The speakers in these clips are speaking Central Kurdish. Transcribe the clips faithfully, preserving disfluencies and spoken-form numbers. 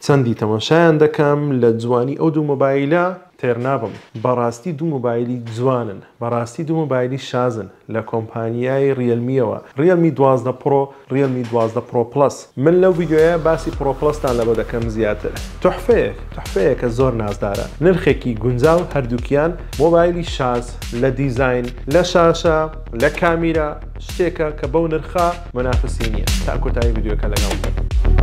چەندی تەماشایان دەکەم لە جوانی ئەو دوو مۆبایلە تێر نابم. بەڕاستی دوو مۆبایلی جوانن، بەڕاستی دوو مۆبایلی شازن لە کۆمپانیای ریەلمیەوە. ریەلمی دوازدە پرۆ، ریەلمی دوازدە پرۆ پلس. من لەو ڤیدیۆیە باسی پرۆ پلستان لەبە دەکەم زیاتر. تحفەیەک تحفەیەکە زۆر نازدارە. نرخێکی گونجاو هەردووکیان مۆبایلی شاز لە دیزاین، لە شاشە، لە کامیرا شتێکە کە بەو نرخە مەنافسی نییە. تا کۆتایی ڤیدیۆکە لەگەڵ بن.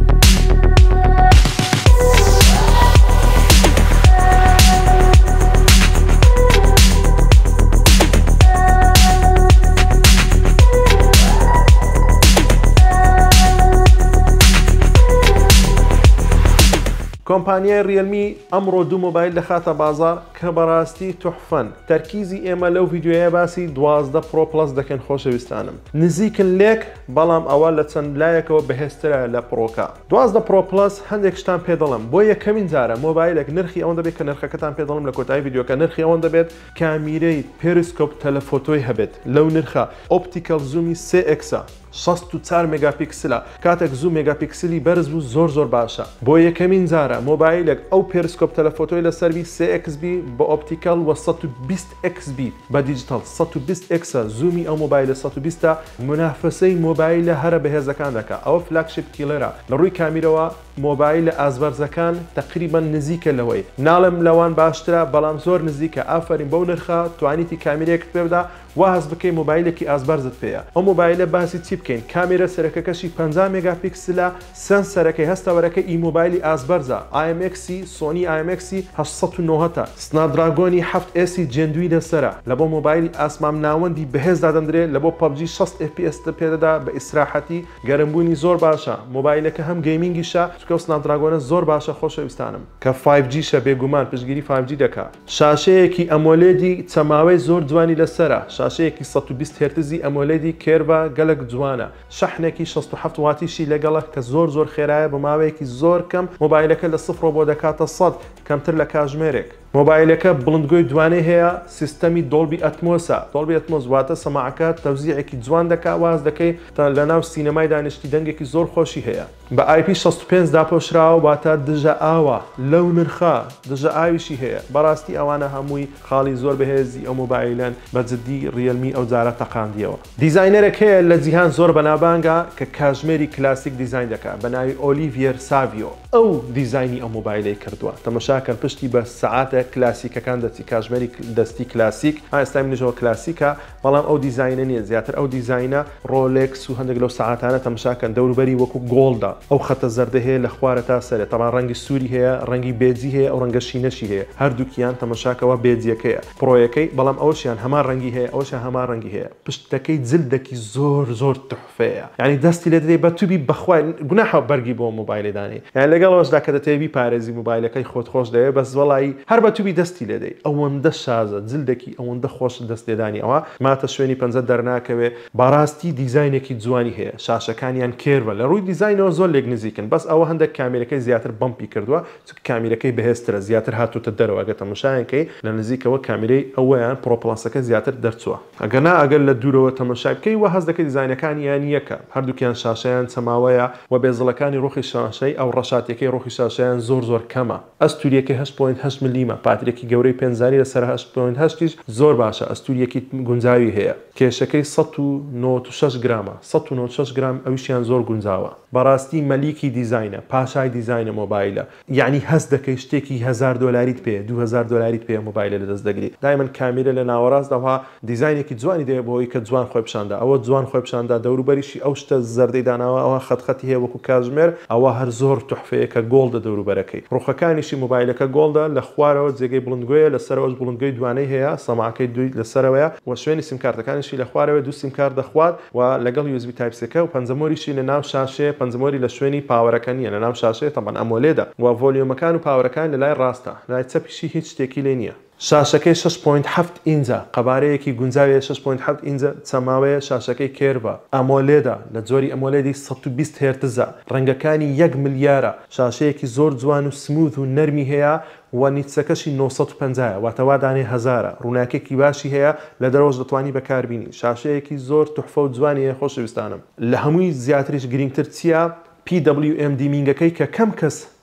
کۆمپانیای ریەلمی ئەمڕۆ دوو مۆبایل دەخاتە بازار کە بەڕاستی توحفەن. تەرکیزی ئێمە لەو ڤیدیۆیە باسی دوازدە پرۆ پلس دەکەن خۆشەویستانم. نزیکن لێک بەڵام ئەوە لە چەند لایەکەوە بەهێزترە لە پرۆکە. دوازدە پرۆ پلس هەندێک شتان پێ دەڵم. بۆ یەکەمین جارە مۆبایلێک نرخی ئەوەن دەبێت کە نرخەکەتان پێ دەڵم لە کۆتایی ڤیدیۆکە نرخی ئەوەن دەبێت کامیرەی پێریسکۆپ تەلەفۆتۆی هەبێت. لەو نرخە ئۆپتیکەل زوومی سێ ئێکسە. شەست و چوار مێگاپیکسلە. کاتێک زوو مێگاپیکسلی بەرز بوو زۆر زۆر باشە. بۆ یەکەمین جارە مۆبایلێک ئەو پێریسکۆپ تەلەفۆتۆی لەسەروی سێ ئێکس بی بە ئۆپتیکەل وە سەد و بیست ئێکس بی بە دیجیتال سەد و بیست ئێکسە. زوومی ئەو مۆبایلە سەد و بیستە منافسەی مۆبایلە هەرە بەهێزەکان دەکات. ئەوە فلاگشیپ کیلەرە. لە ڕووی کامیرەوە مۆبایلە ئازبەرزەکان تقریبا نزیکە لەوەی. ناڵم لەوان باشترە بەڵام زۆر نزیکە. ئافرین بەو نرخە توانیتی کامیرەیەکت پێ بدە وا هەست بکەی مۆبایلێکی ئازبەرزت پێیە. ئەو مۆبایلە باسی چی بکەین؟ کامێرە سەرەکەکەشی پەنجا مێگاپیکسلە، سەنسەرەکەی هەستەوەرەکە ئی مۆبایلی ئازبەرزە، ئای ئەم ئێکسی سۆنی ئای ئەم ئێکسی هەشت سەد و نۆزدە، سنابدراگۆنی هەفت ئێسی جێندوی لەسەرە. لە بۆ مۆبایلی ئاسمام ناوەندی بەهێزدا دەندرێت. لە بۆ پەبجی شەست ئێف پی ئێس پێدەدا بە ئیسراحەتی. گەرمبوونی زۆر باشە. مۆبایلەکە هەم گەیمینگیشە چونکە ئەو سنابدراگۆنە زۆر باشە خۆشەویستانم کە فایڤ جی شە بێگومان پشتگیری فایڤ جی دەکات. شاشەیەکی ئەمۆلێدی چەماوەی زۆر جوانی لەسەرە. شاشەیەکی سەد و بیست هێرتزی ئەمۆلێدی کێربە گەلک جوانە. شەحنێکی شەست و هەفت واتیشی لەگەڵە کە زۆر زۆر خێرایە بە ماوەیەکی زۆر کەم مۆبایلەکە لە سفر بۆ دەکاتە سەد کەمتر لە کاتژمێرێک. مۆبایلەکە بڵندگۆی دوانەی هەیە، سیستەمی دۆڵبی ئەتمۆسە. دۆڵبی ئەتمۆس واتە سەماعەکە تەوزیعێکی جوان دەکات. واز دەکەی تا لە ناو سینەمای دانیشتی دەنگێکی زۆر خۆشی هەیە. بە ئای پی شەست و پێنج داپۆشراوە واتە دژە ئاوە. لەو نرخە دژە ئاویشی هەیە. بەڕاستی ئەوانە هەمووی خاڵی زۆر بەهێزی ئەو مۆبایلەن بە جددی ریەلمی ئەو جارە تەقاندیەوە. دیزاینەرێک هەیە لە جیهان زۆر بەنابانگە کە کاتژمێری کلاسیک دیزاین دەکات بە ناوی ئۆلیڤیەر ساڤیۆ. ئەو دیزاینی ئەو مۆبایلەی کردووە. تەماشاکە پشتی بە سەعاتە کلاسیکەکان دەچی کاتژمێری دەستی کلاسیک. ئێستا منیشەوە کلاسیکە بەڵام ئەو دیزاینە نییە. زیاتر ئەو دیزاینە ڕۆلێکس و هەندێک لەو سەعاتانە تەماشاکەن دەوروبەری وەکو گۆڵدا. ئەو خەتە زەردە هەیە لە خوارە تا سەرێ. تەمان ڕەنگی سووری هەیە، ڕەنگی بێجی هەیە، ئەو ڕەنگە شینەشی هەیە. هەردووکیان تەماشاکەوە بێجیەکەیە. پرۆیەکەی بەڵام ئەوشیان هەمان ڕەنگی هەیە، ئەوشیان هەمان ڕەنگی هەیە. پشتەکەی جلدێکی زۆر زۆر تحفەیە. یعنی دەستی لێ دەدەی بە تووبی بەخوای گوناحە بەرگی بۆ مۆبایلێدانی. یعنی لەگەڵەوەشدا کە دەتەوێت پارێزی مۆبایلەکەی خۆت خۆش دەوێت بەس وەڵی هەر بە تووبی دەستی لێدەی. ئەوەندە شازە، جلدێکی ئەوەندە خۆش دەستێدانی. ئەوە ماتە شوێنی پەنجە دەرناکەوێ. بەڕاستی دیزاینێکی جوانی هەیە. شاشەکانیان کێربە. لە ڕووی دیزاینەوە زۆر لێک نزیکن. بەس ئەوە هەندێک کامیرەکەی زیاتر بەمپی کردووە چونکە کامیرەکەی بەهێزترە، زیاتر هاتوتە دەرەوە. ئەگە تەماشایەکەی لە نزیکەوە کامیرەی ئەوەیان پرۆ پلسەکە زیاتر دەرچووە. ئەگەنا ئەگەر لە دوورەوە تەماشای بکەی وە هەست دەکەی دیزاینەکانی یان یەکە. هەردووکیان شاشەیان چەماوەیە و بێزڵەکانی ڕوخی شاشەی ئەو ڕەشاتیەکەی ڕوخی شاشەیان زۆر زۆر کەمە. ئەستوریەکەی هەشت پۆینت هەشت میلیمە. پاترێکی گەورەی پێنجزاری لەسەر هەشت پۆینت هەشتیش زۆر باشە. ئەستوریەکی گونجاوی هەیە. کێشەکەی سەد و نۆ و شەش گرامە. سەد و نۆ و شەش گرام ئەویشیان زۆر گونجاوە. بەڕاستی مەلیکی دیزاینە، پاشای دیزاینە مۆبایلە. یعنی هەست دەکەی شتێکی هەزار دۆلاریت پێ، دوو هەزار دۆلاریت پێ مۆبایلە لەدەست دەگری. دایمەن کامیرە لە ناوەڕاستەوە دیزاینێکی جوانی دەیە بۆی کە جوان خۆی پیشاندا. ئەوە جوان خۆی پیشاندا. دەوروبەریشی ئەو شتە زەردەی داناوە ئەوە خەتخەتی هەیە وەکو کاتژمێر. ئەوە هەر زۆر تحفەیە کە گۆڵدە دەوروبەرەکەی. ڕوخەکانیشی مۆبایلەکە گۆڵدە. لە خوارەوە جێگەی بڵندگوۆیە، لەسەرەوەش بڵندگوی دوانەی هەیە، سەماعەکەی دوی لەسەرەوەیە و شوێنی سیمکارتەکانیشی لە خوارەوە دوو سیمکار دەخوات و لەگەڵ یو ئێس بی تایپ سێ و پەنجەمۆریشی لە ناو شاشەیە. پەنجەمۆری لە شوێنی پاوەرەکە نییە، لە ناو شاشەیە تەمان ئەمۆلێدە و ڤۆلیۆمەکان و پاوەرەکان لە لای ڕاستە. لای چەپیشی هیچ شتێکی لێ نییە. شاشەکەی شەش پۆینت هەفت ئینجە. قەبارەیەکی گونجاویە شەش پۆینت هەفت ئینجە. چەماوەیە. شاشەکەی کێربە. ئەمۆلێدە لە جۆری ئەمۆلێدی سەد و بیست هێرتزە. ڕەنگەکانی یەک ملیارە. شاشەیەکی زۆر جوان و سموث و نەرمی هەیە و نیچەکەشی نۆ سەد و پەنجا واتەوا دانێ هەزارە. ڕووناکێکی باشی هەیە لە دەرەوەش دەتوانی بەکاربینی. شاشەیەکی زۆر تحفە و جوانیە خۆشەویستانم. لە هەمووی زیاتریش گرنگتر چییە؟ پی دبلیو ئێم دیمینگەکەی کە کەم کەس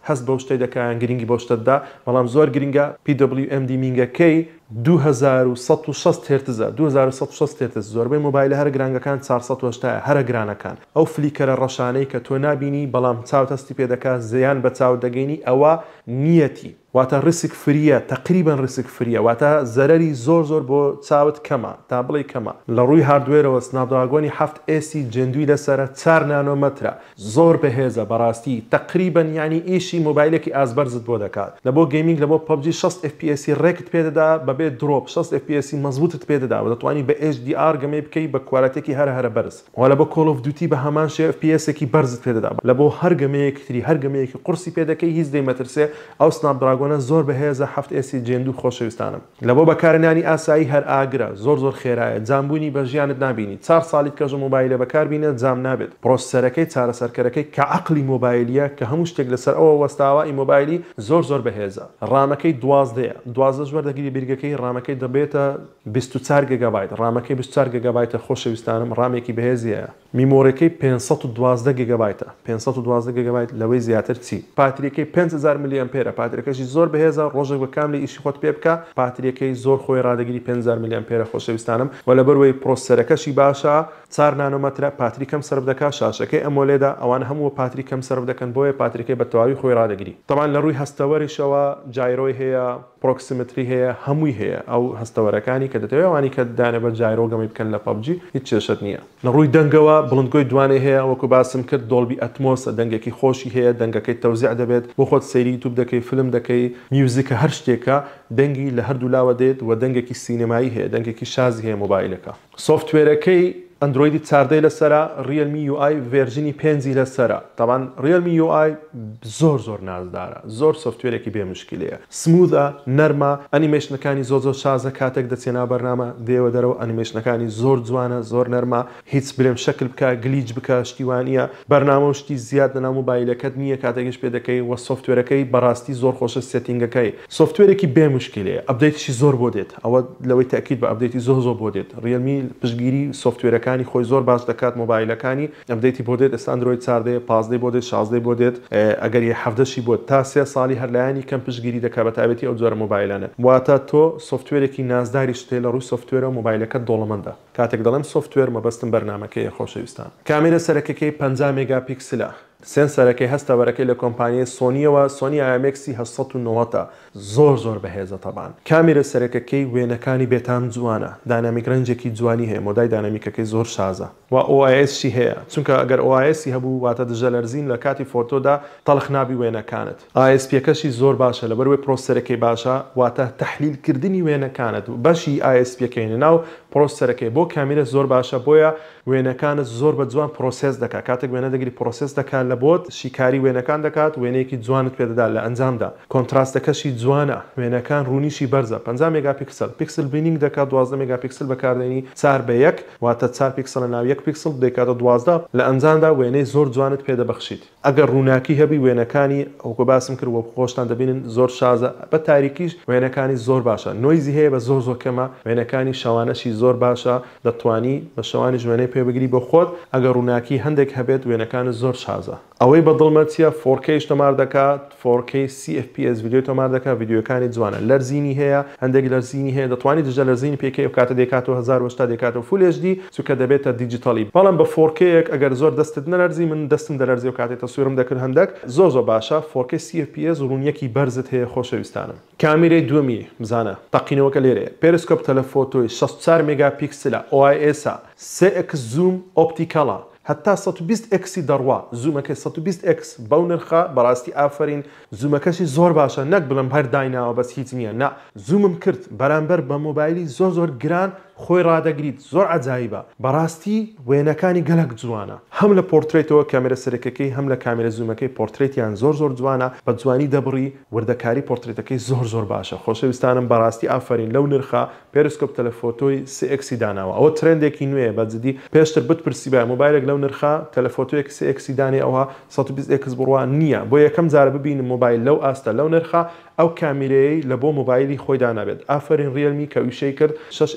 هەست بەو شتەی دەکایان گرنگی بۆ شتتدا بەڵام زۆر گرنگە پی دبلیو ئەم دی مینگەکەی دوو هەزار و سەد و شەست هێرتزە دوو هەزار و سەد و شەست هێرتز زۆربەی مۆبایلە هەر گرانگەکان چوارسەد و هەشتا هەرە گرانەکان ئەو فلیکەرە ڕەشانەی کە تۆ نابینی بەڵام چاوت هەستی پێ دەکات زیان بە چاو دەگەینی ئەوە نیەتی واتە ڕسک فریە تقریبان ڕسک فریە واتە زەرەری زۆر زۆر بۆ چاوت کەمە تا بڵێ کەمە لە ڕووی هاردوێرەوە سنابدراگۆنی هەفت ئێسی جندوی لەسرە چوار نانۆمەترە زۆر بەهێزە بەڕاستی تقریبان یعنی ئیشی مۆبایلێکی ئازبەرزت بۆ دەکات لە بۆ گەیمینگ لە بۆ پەبجی شەست ئف پی ئێسی ڕێکت پێدەدا بەبێ درۆپ شەست ئف پی ئێسی مەزبوطت پێدەدا و دەتوانی بە ئێچ دی ئار گەمەی بکەی بە کوالەتێکی هەرە هەرە بەرز و لە بۆ کۆڵ ئۆف دیوتی بە هەمان شێ ئف پی ئێسێکی بەرزت پێدەدا لە بۆ هەر گەمەیەکتری هەر گەمەیەکی قورسی پێدەکەی هیچ دەیمەترسێ ئەو سنابدراگۆنە زۆر بەهێزە هەفت ئێسی جێندوو خۆشەویستانم لە بۆ بەکارهێنانی ئاسایی هەر ئاگرە زۆر زۆر خێرایە جامبوونی بە ژیانت نبینی چوار ساڵیت کەژە مۆبایلە بەکاربینە جام نابێت پرۆسەرەکەی چارەسەرکەرەکەی کە عەقلی مۆبایلیە کە هەموو شتێک لەسەر ئەوە وەستاوە ئی مۆبایلی زۆر زۆر بەهێزە ڕامەکەی دوازدەیە دوازدە ژوەردەگیری بیرگەکەی ڕامەکەی دەبێتە بیست و چوار گیگابایت ڕامەکەی بیست و چوار گیگابایتە خۆشەویستانم ڕامێکی بەهێزیە میمۆرەکەی پێنجسەد و دوازدە گیگابایتە پێنجسەد و دوازدە گیگابایت لەوەی زیاتر چی پاتریەکەی پێنج هەزار میلی ئەمپێرە پاتریەکەشی زۆر بەهێزە ڕۆژێک بە کاملی ئیشی خۆت پێ بکە پاتریەکەی زۆر خۆی ڕادەگیری پێنج هەزار میلی ئەمپێرە خۆشەویستانم و لەبەرەوەی پرۆسەرەکەشی باشە چوار نانۆمەترە پاتری کەم سەرف دەکات شاشەکەی ئەمۆلێدا ئەوانە هەموو پاتری کەم سەرف دەکەن بۆیە پاتریەکەی بە تەواوی خۆی ڕادەگیری طبعاً لە ڕووی هەستەوەریشەوە جایرۆی هەیە پرۆکسیمتری هەیە هەمووی هەیە ئەو هەستەوەرەکانی کە دەتەوێت ئەوانی کە دانە بە جایرۆ گەمەی بکەن لە پەبجی هیچ کێشت نییە لە ڕووی دەنگەوە بڵندگۆی دوانێ هەیە وەکو باسم کرد دۆڵبی ئەتمۆسە دەنگێکی خۆشی هەیە دەنگەکەی تەوزیع دەبێت بۆ خۆت سەیری یوتیوب دەکەی فلم دەکەی میوزیکە هەر شتێکە دەنگی لە هەردوو لاوە دێت و دەنگێکی سینەمایی هەیە دەنگێکی شازی هەیە مۆبایلەکە سۆفتوێرەکەی ئەندرویدی چاردەی لەسرە ریەلمی یو ئای ڤێرژنی پێنجی لەسرە تاوان ریەلمی یو ئای زۆر زۆر نازدارە زۆر سۆفتوێرێکی بێ مشکلەیە سموودە نەرمە ئەنیمێشنەکانی زۆر زۆر شازە کاتێک دەچێنا بەرنامە دێوە دەرەوە ئەنیمێشنەکانی زۆر جوانە زۆر نەرمە هیچ برێم شکل بکە گلیج بکە شتیوانیە بەرنامە شتی زیاد لەناو مۆبایلەکەت نییە کاتێکش پێ دەکەی وە سۆفتوێرەکەی بەڕاستی زۆر خۆشە سێتینگەکەی سۆفتوێرێکی بێ مشکلەیە ئەپدەیتشی زۆر بۆ دێت ئەوە لەوەی تاکید بە ئەپدەیتی زۆر زۆر بۆ دێت ریەلمی پشتگیری سۆفتوێرەکانی خۆی زۆر باش دەکات مۆبایلەکانی ئەپدەیتی بۆ دێت ئێستا ئەندروید چاردەیە پازدەی بۆ دێت شازدەی بۆ دێت ئەگەر یە حەڤدەشی بۆ تا سێ ساڵی هەرلایانی کەم پشتگیری دەکات بە تایبەتی ئەو جۆرە مۆبایلانە واتە تۆ سۆفتوێرێکی نازداری شتێ لە ڕووی سۆفتوێرە و مۆبایلەکەت دۆڵەمەندە کاتێک دەڵێم سۆفتوێر مەبەستم بەرنامەکەیە خۆشەویستان کامێرە سەرەکەکەی پەنجا مێگاپیکسلە سێنسەرەکەی هەستەوەرەکەی لە کۆمپانیای سۆنیەوە سۆنی ئای ئەم ئێکسی هەشت سەد و نۆڤە زۆر زۆر بەهێزە تەبان کامێرە سەرەکەکەی وێنەکانی بێتام جوانە داینامیک ڕەنجێکی جوانی هەیە مۆدای داینامیکەکەی زۆر شازە و ئۆ ئای ئێسشی هەیە چونکە ئەگەر ئۆ ئای ئێسی هەبوو واتە دژەلەرزین لە کاتی فۆتۆدا تەڵخ نابی وێنەکانت ئای ئێس پیەکەشی زۆر باشە لەبەرەوەی پرۆسەرەکەی باشە واتە تەحلیلکردنی وێنەکانت و بەشی ئای ئێس پیەکەینە ناو پرۆسەرەکەی بۆ کامێرە زۆر باشە بۆیە وێنەکانت زۆر بە جوان پرۆسس دەکات کاتێک وێنە دەگیری پرۆسس دەکات لە بۆت شیکاری وێنەکان دەکات وێنەیەکی جوانت پێدەدا لە ئەنجامدا کۆنتراستەکەشی جوانە وێنەکان ڕوونیشی بەرزە پەنجا مێگاپیکسل پیکسل بینینگ دەکات دوازدە مێگاپیکسل بەکاردێنی چوار بە یەک واتە چوار پیکسل لە ناو یەک پیکسل دەکاتە دوازدە لە ئەنجامدا وێنەی زۆر جوانت پێدەبەخشیت ئەگەر ڕووناکی هەبی وێنەکانی ئەوکە باسم کرد وە خۆشتان دەبینن زۆر شازە بە تاریکیش وێنەکانی زۆر باشە نۆیزی هەیە بە زۆر زۆر کەمە وێنەکانی شەوانەشی زۆر باشە دەتوانی بە شەوانی ژوێنەی پێ بگری بۆ خۆت ئەگەر ڕووناکی هەندێک هەبێت وێنەکان زۆر شازە ئەوەی بەدڵمەتیە فۆر کەی تۆمار دەکات فۆر کەی سی ئەف پی ئەس ڤیدیۆ تۆمار دەکات ڤیدیۆکانی جوانە لەرزینی هەیە هەندێک لەرزینی هەیە دەتوانیت دژە لەرزینی پێکەی و کاتە دەکاتەوە هەزار و هەشتا دەکاتەوە فول ئەچ دی چونکە دەبێتە دیجیتالی بەڵام بە فۆر کەیەک ئەگەر زۆر دەستت نەلەرزی من دەستم دەلەرزی و کاتێک تەسویرم دەکرد هەندێک زۆر زۆر باشە فۆر کەی سی ئەف پی ئەس ڕوونیەکی بەرزت هەیە خۆشەویستانم کامێرەی دووەمی بزانە تەقینەوەکە لێرەیە پێرسکۆپ تەلەفۆتۆی شەست و چوار مێگاپیکسلە ئۆ ئای ئێسە سێ ئەکس زووم ئۆپتیکەڵە هەتا سەد و بیست ئەکسی دەڕوا زوومەکەی سەد و بیست ئەکس بەو نرخە بەڕاستی ئافرین زوومەکەشی زۆر باشە نەک بڵم هەر دایناوە بەس هیچ نییە نا زوومم کرد بەرامبەر بە مۆبایلی زۆر زۆر گران خۆی ڕادەگریت زۆر عجایبە بەڕاستی وێنەکانی گەلک جوانە هەم لە پۆرترێتەوە کامێرە سەرەکەکەی هەم لە کامێرە زوومەکەی پۆرترێتیان زۆر زۆر جوانە بە جوانی دەبڕی وردەکاری پۆرترێتەکەی زۆر زۆر باشە خۆشەویستانم بەڕاستی ئافرین لەو نرخە پێرسکۆپ تەلەفۆتۆی سێ ئەکسی داناوە ئەوە ترندێکی نوێیە بەجددی پێشتر بتپرسی بە مۆبایلێک لەو نرخە تەلەفۆتۆیەک سێ ئەکسی دانێ ئەوە سەد و بیست ئەکس بڕوا نییە بۆ یەکەم جارە ببینم مۆبایل لەو ئاستە لەو نرخە ئەو کامێرەیەی لە بۆ مۆبایلی خۆی دانابێت ئافرین ریەلمی کە ویشەی کرد شەش ئەکسی هەیە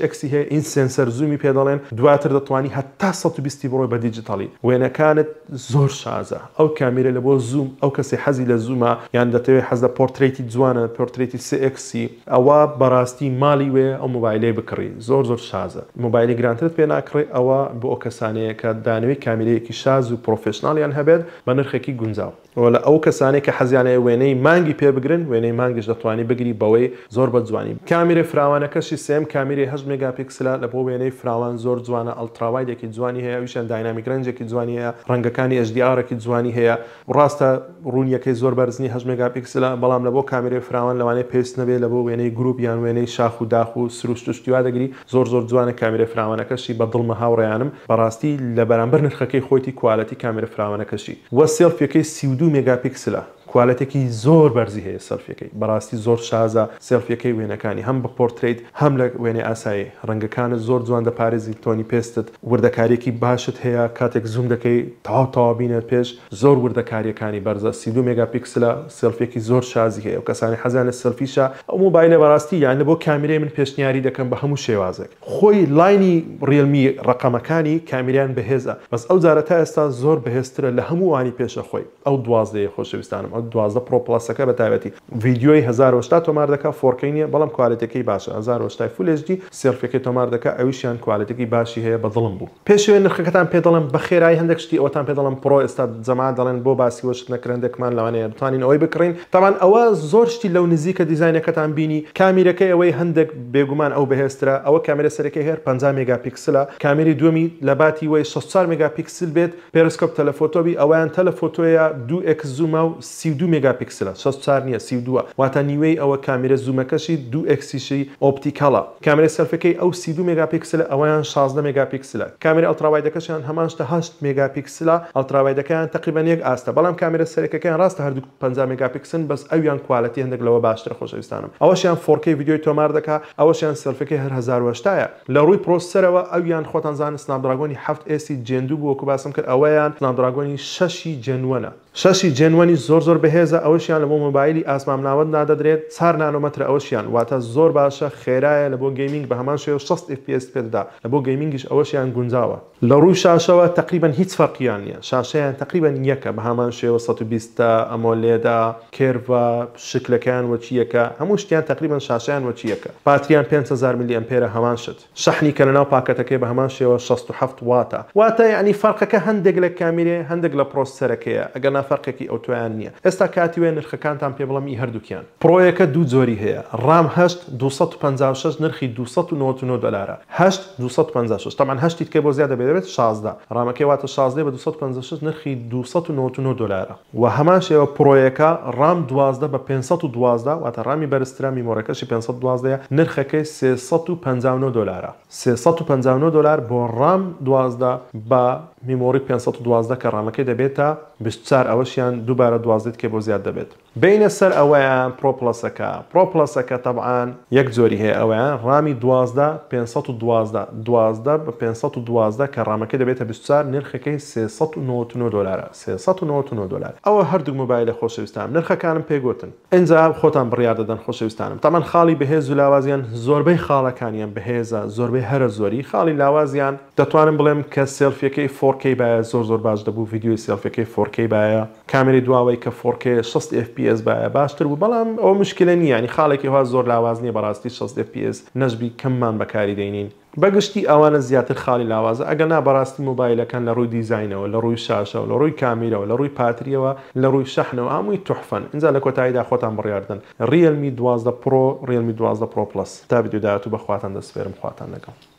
این سنسەر زوومی پێ دەڵێن دواتر دەتوانی هەتا سەد و بیست بڕۆی بە دیجیتالی وێنەکانت زۆر شازە ئەو کامیرە لە بۆ زووم ئەو کەسێ حەزی لە زوومە یان دەتەوێت حەز لە پۆرتریتی جوانە پۆرتریتی سێ ئێکسی ئەوە بەڕاستی ماڵی وێ ئەو مۆبایلەی بکڕی زۆر زۆر شازە مۆبایلی گرانترت پێ ناکڕێ ئەوە بۆ ئەو کەسانەیە کە دانەوەی کامیرەیەکی شاز و پرۆفێشناڵیان هەبێت بە نرخێکی گونجاو لە ئەو کەسانێک کە حەزیانەیە وێنەی مانگی پێ بگرن وێنەی مانگیش دەتوانی بگری بەوەی زۆر بە جوانی کامیرە فراوانەکەشی سێم کامیرە هەشت مێگاپیکسلە لە بۆ وێنەی فراوان زۆر جوانە ئەڵتراوایدێکی جوانی هەیە ویشان داینامیک رەنجێکی جوانی هەیە ڕەنگەکانی ئەچ دی ئارێکی جوانی هەیە ڕاستە ڕوونیەکەی زۆر بەرزنی هەشت مێگاپیکسلە بەڵام لە بۆ کامیرە فراوان لەوانەیە پێست نەبێت لە بۆ وێنەی گروپ یان وێنەی شاخ و داخ و سروشت و شتیوا دەگری زۆر زۆر جوانە کامیرە فراوانەکەشی بە دڵمە هاوڕێیانم بەڕاستی لە بەرامبەر نرخەکەی خۆیتی کوالەتی کامیرە فراوانەکەشی وە سێلفیەکەی سی و دوو مێگاپیکسلە کوالەتێکی زۆر بەرزی هەیە سەلفیەکەی بەڕاستی زۆر شازە سێلفیەکەی وێنەکانی هەم بە پۆرتریت هەم لە وێنەی ئاسایی ڕەنگەکانت زۆر جوان دەپارێزی تۆنی پێستت وردەکاریەکی باشت هەیە کاتێک زوم دەکەی تاو تاوابینێت پێش زۆر وردەکاریەکانی بەرزە سی و دوو مێگاپیکسلە سێلفیەکی زۆر شازی هەیە و کەسانی حەزیان لە سەلفیشە ئەو مۆبایلە بەڕاستی یان بۆ کامیرەی من پێشنیاری دەکەم بە هەموو شێوازێک خۆی لاینی ڕێلمی ڕقەمەکانی کامیریان بەهێزە بەس ئەو جارە تا ئێستا زۆر بەهێزترە لە هەموو وانی پێشە خۆی ئەو دوازدەیە خۆشەویستانم دوازدە پرۆ پلەسەکە بە تایبەتی ڤیدیۆی هەزار و هەشتا تۆمار دەکات فۆر کەی نیە بەڵام کوالەتەکەی باشە هەزار و هەشتا فول ئەچ دی سێلفیەکەی تۆمار دەکات ئەویشیان کوالەتێکی باشی هەیە بە دڵم بوو پێشوێ نرخەکەتان پێ دەڵم بە خێرایی هەندێک شتی ئەوتان پێ دەڵم پرۆ ئێستا جەماعەت دەڵێن بۆ باسی وەشت نەکردێکمان لەوانەیە بتوانین ئەوەی بکڕین تاوان ئەوە زۆر شتی لەو نزیکە دیزاینەکەتان بینی کامیرەکەی ئەوەی هەندێک بێگومان ئەو بەهێزترە ئەوە کامێرە سەرەکەی هەیە پەنجا مێگاپیکسلە کامیری دووەمی لە باتی وەی شەست و چوار مێگاپیکسل بێت پێرسکۆپ تەلەفۆتۆبی ئەویان تەلەفۆتۆیە دوو ئێکس زوومە و سی و دوو مێگاپیکسلە شەست و چوار نیە سی و دووە واتە نیوەی ئەوە کامیرە زوومەکەشی دوو ئێکسیشی ئۆپتیکەڵە کامێرە سەلفەکەی ئەو سی و دوو مێگاپیکسلە ئەویان شازدە مێگاپیکسلە کامێرە ئەڵتراوایدەکەشیان هەمان شتە هەشت مێگاپیکسلە ئەڵتراوایدەکەیان تقریباً یەک ئاستە بەڵام کامێرە سەرەکەیان ڕاستە هەردوو پەنجا مێگاپیکسن بەس ئەویان کوالەتی هەندێک لەوە باشترە خۆشەویستانم ئەوەشیان فۆر کەی ڤیدیۆی تۆمار دەکات ئەوەشیان سەلفەکەی هەر هەزار و هەشتایە لە ڕووی پرۆسەرەوە ئەویان خۆتان زانن سناپدراگۆنی هەفت ئێسی جێن دوو بوو وەکو باسم کرد ئەوەیان سناپدراگۆنی شەشی جێنوەنە شەشی جێنوەنی زۆر زۆر بەهێزە ئەوەشیان لە بۆ مۆبایلی ئاسمان ناوەند نادەدرێت چوار نانۆمەتر ئەوەشیان واتە زۆر باشە خێرایە لە بۆ گەیمینگ بە هەمان شێوە شەست ئێف پی ئێس پێدەدا لە بۆ گەیمینگیش ئەوەشیان گونجاوە لە ڕووی شاشەوە تقریبا هیچ فەرقیان نییە شاشەیان تقریبا یەکە بە هەمان شێوە سەد و بیست ئەمۆلێدا کێرڤە شکلەکەیان وەچیەکە هەموو شتیان تقریبا شاشەیان وەچیەکە باتریان پێنج هەزار میلی ئەمپێرە هەمان شت شەحنی کە لەناو پاکەتەکەی بە هەمان شێوە شەست و هەفت واتە واتە یعنی فەرقەکە هەندێک لە کامیرێ هەندێک لە پرۆسەرەکەیە ئەگەر نافەرقێکی ئەو تویان نییە ئێستا کاتی وێ نرخەکانتان پێ بڵەمی هەردووکیان پرۆیەکە دوو جۆری هەیە ڕام هەشت دووسەد و پەنجا و شەش نرخی دووسەد و نۆڤە و نۆ دۆلارە هەشت دووسەد و پەنجا و شەش تەمان هەشتیت کە بۆ زیادە بێت شازدە ڕامەکەی واتە شازدە بە دووسەد و پەنجا و شەش نرخی دووسەد و نۆڤە و نۆ دۆلارە و هەمان شێوە پرۆیەکە ڕام دوازدە بە پێنجسەد و دوازدە واتە ڕامی بەرزترە میمۆرەکەشی پێنجسەد و دوازدەیە نرخەکەی سێسەد و پەنجا و نۆ دۆلارە سێسەد و پەنجا و نۆ دۆلار بۆ ڕام دوازدە بە میمۆری پێنجسەد و دوازدە کە ڕامەکەی دەبێتە بیست و چوار ئەوەشیان دووبارە دوازدەیت کێ بۆ زیاد دەبێت بینە سەر ئەوەیان پرۆپلەسەکە پرۆپلەسەکە تەبعاان یەک جۆری هەیە ئەوەیان ڕامی دوازدە پێنجسەد و دوازدە دوازدە بە پێنجسەد و دوازدە کە ڕامەکەی دەبێتە بیست و چوار نرخەکەی سێسەد و نۆڤە و نۆ دۆلارە سێسەد و نۆڤە و نۆ دۆلار ئەوە هەردوو مۆبایلە خۆشەویستانم نرخەکانم پێگوتن ئینجا خۆتان بڕیار دەدەن خۆشەویستانم تەمان خاڵی بەهێز و لاوازیان زۆربەی خاڵەکانیان بەهێزە زۆربەی هەرە زۆری خاڵی لاوازیان دەتوانم بڵێم کە سێلفیەکەی فۆر کەی باە زۆر زۆر باش دەبوو ڤیدیۆی سێلفەکەی فۆر کەی باە کامێری دواوەی کە فۆر کەی شەست ئێف پی ئێس باە باشتر بوو بەڵام ئەو مشکلە نییە ینی خاڵێکی وا زۆر لاواز نییە بەڕاستی شەست ئێف پی ئێس نەژبی کەممان بەکاری دەینین بەگشتی ئەوانە زیاتر خاڵی لاوازە ئەگەر نا بەڕاستی مۆبایلەکان لە ڕووی دیزاینەوە لە ڕووی شاشەوە لە ڕووی کامیرەوە لە ڕووی پاتریەوە لە ڕووی شەحنەوە هەمووی توحفەن اینجا لە کۆتاییدا خۆتان بڕیاردن ریەلمی دوازدە پرۆ ریەلمی دوازدە پرۆ پلەس تا ڤیدیۆ داهاتوو بەخواتان دەسپێرم خواتان لەگەڵ